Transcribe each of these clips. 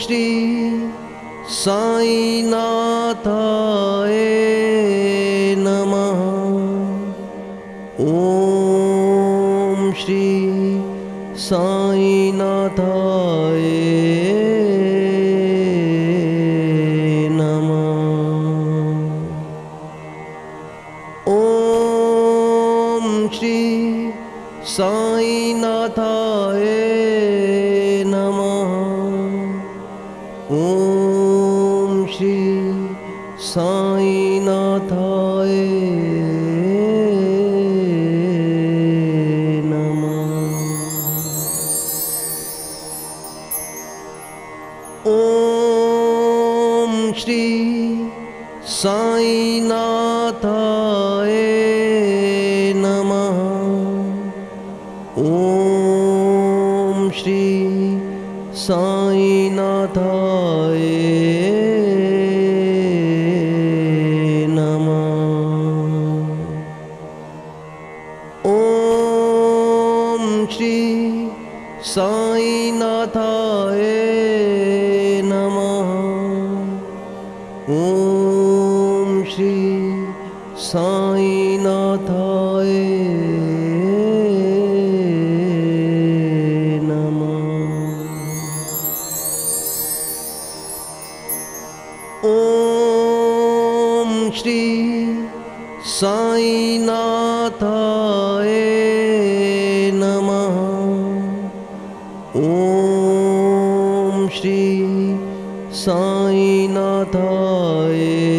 श्री साईनाथाय नमः। ओम श्री साईनाथाय नमः। ओम श्री साईनाथाय नमः। ओम श्री साईनाथाय नमः। ओम श्री साईनाथाय नमः। ओम श्री साईनाथाय नमः। ओम श्री साईनाथाय नमः। ओम श्री साईनाथाय ओम श्री साईनाथाय नमः। ओम श्री साईनाथाय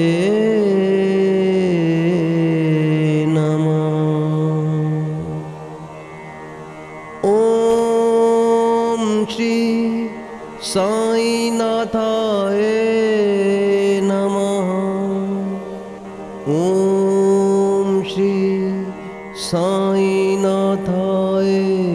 नमः। ओम श्री साईनाथाय नमः। ओम श्री साईनाथाय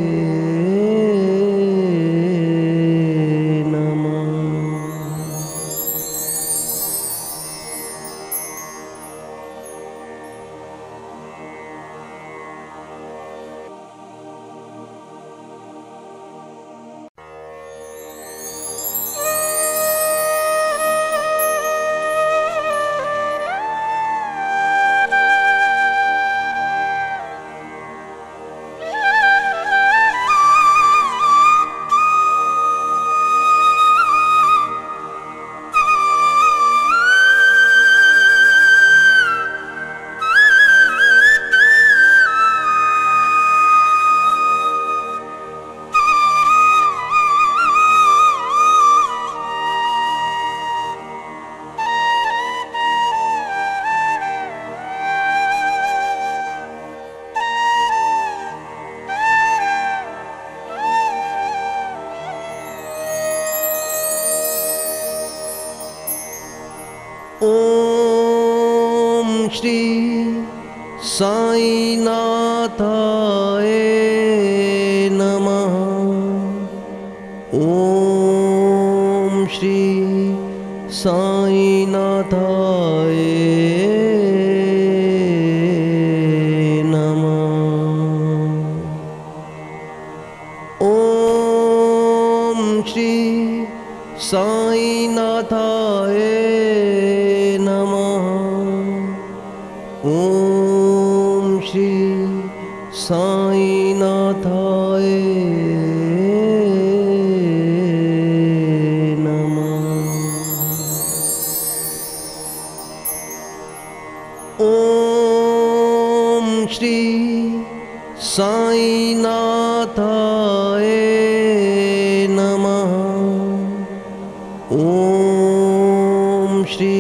ओम श्री साईनाथाय नमः। ओम श्री साईनाथाय नमः। ओम श्री साईनाथाय नमः। ओम श्री साईनाथाय नमः। ओम श्री साईनाथाय नमः। ओम श्री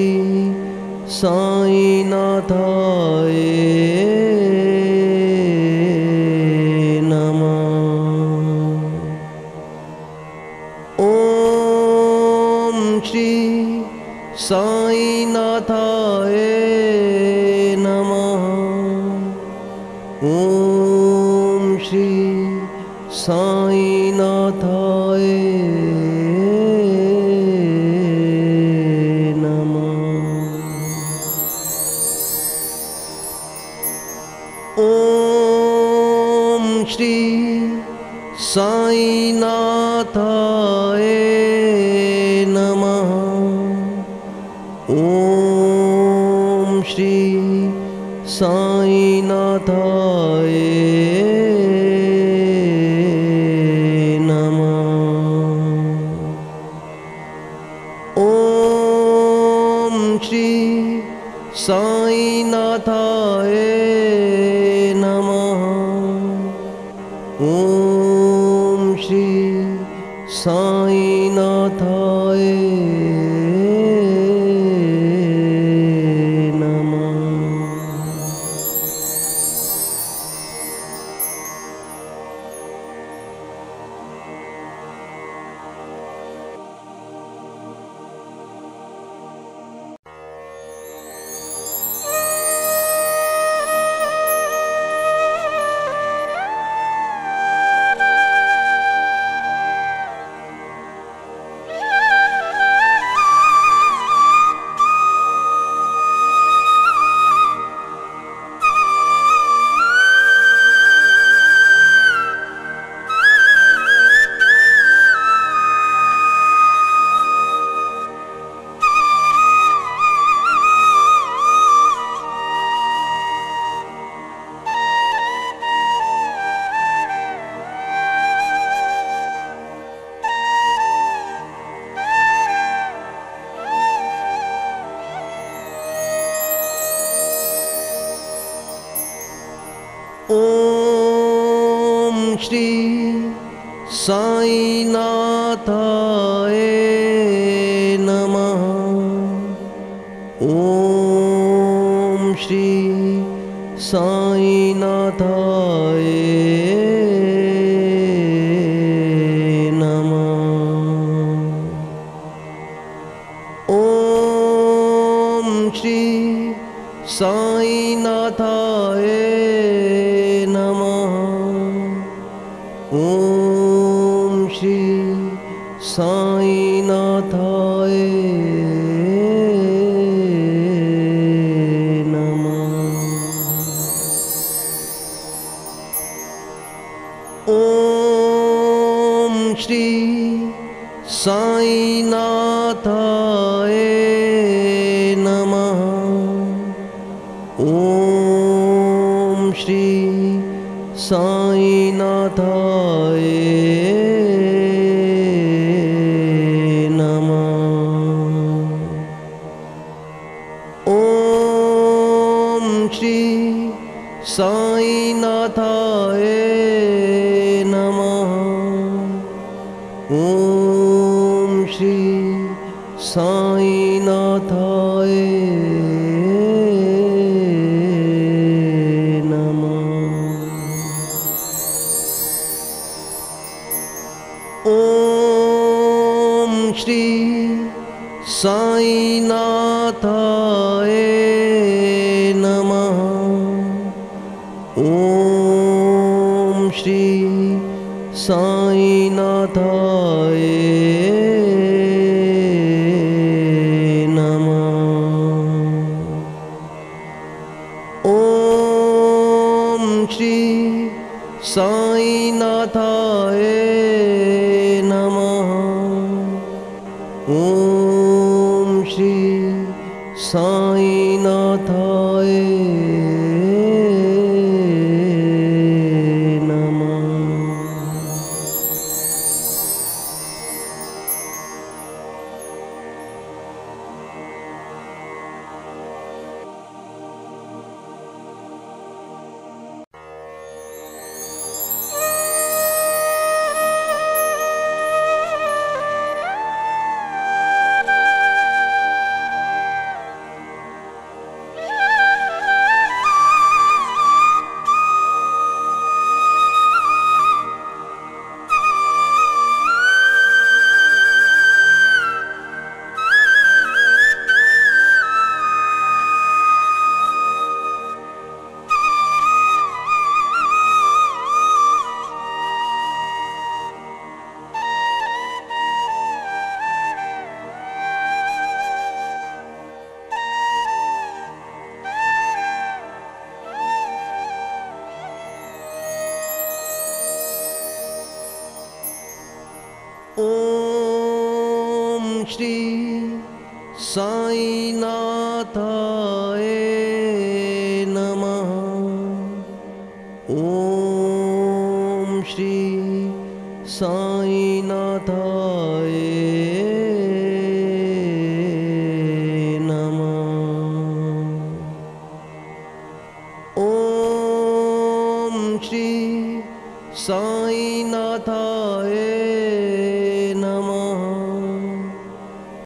साईनाथाय नमः। ओम श्री साईनाथाय नमः। ओम श्री साईनाथाय ओम श्री साईनाथाय नमः। ॐ श्री साईनाथाय नमः। ॐ श्री साईनाथाय नमः। ॐ श्री साईनाथाय नमः। ॐ श्री साईनाथाय नमः। ॐ श्री साईनाथाय नमः। ॐ श्री साईनाथाय नमः। ॐ श्री साईनाथाय नमः। ॐ श्री साईनाथाय नमः। ॐ श्री साईनाथाय नमः। ॐ श्री साईनाथाय नमः। ॐ श्री साईनाथाय ॐ श्री साईनाथाय नमः। ॐ श्री साईनाथाय नमः। ॐ श्री साईनाथाय नमः। ॐ श्री साईनाथाय श्री साईनाथाय नमः। ॐ श्री साईनाथाय नमः। ॐ श्री साईनाथाय